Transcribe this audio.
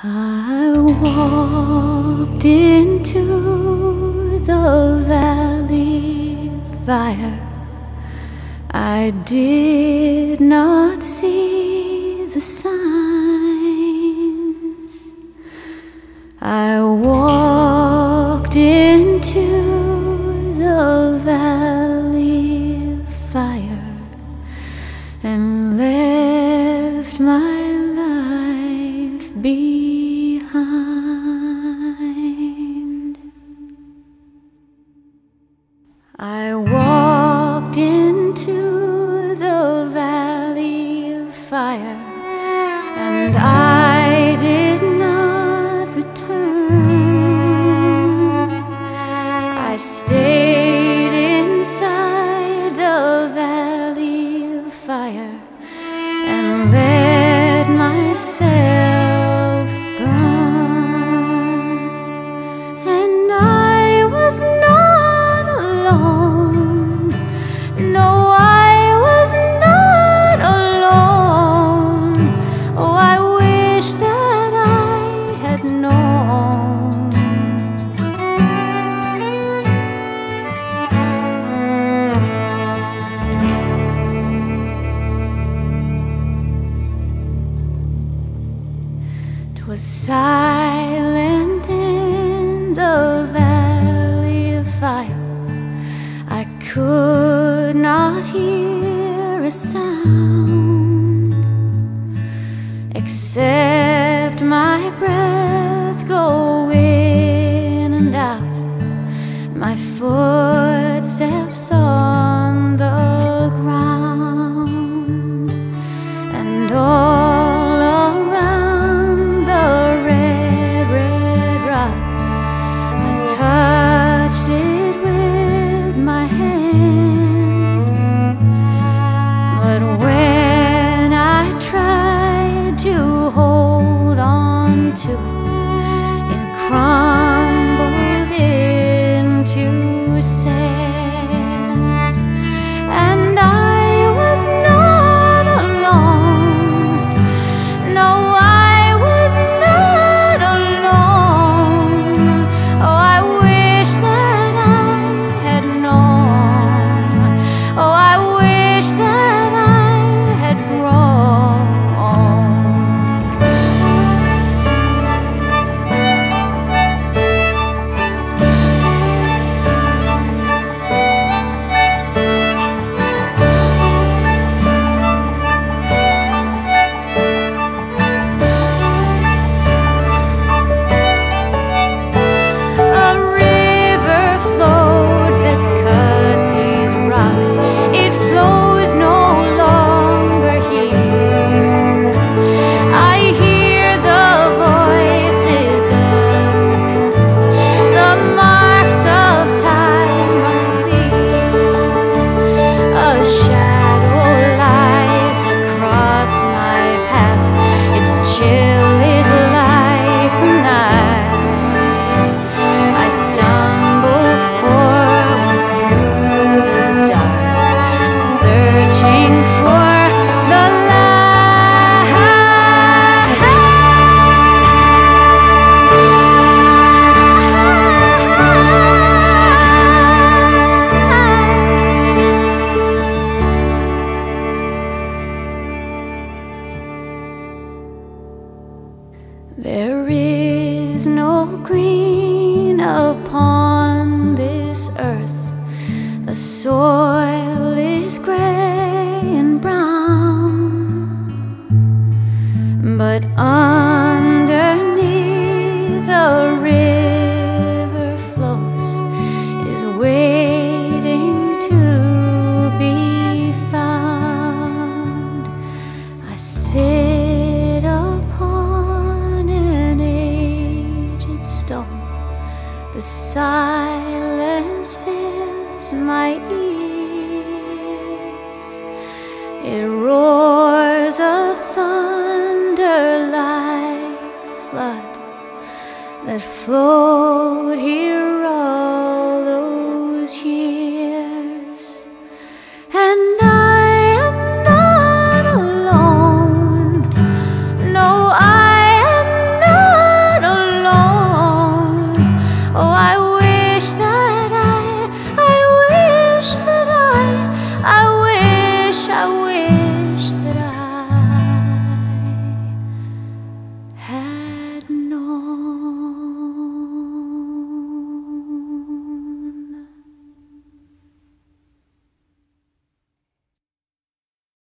I walked into the valley of fire. I did not see the signs. I walked into the valley of fire and left my life behind. I walked into the valley of fire and I did not return. I stayed inside the valley of fire and let myself burn. And I was not alone. No, I was not alone. Oh, I wish that I had known. Was silent in the valley of fire. I could not hear a sound except my breath go in and out, my footsteps on the ground, and all touched it with my hand. But when I tried to hold on to it, it crumbled into sand. And I was not alone. No, I was not alone. Oh, I wish that I had known. Oh, I wish that I had grown. There is no green upon this earth. The soil is gray and brown, but underneath the river flows is waiting to be found. I sit upon an aged stone. The silence fills my ears. It roars a thunder like the flood that flowed here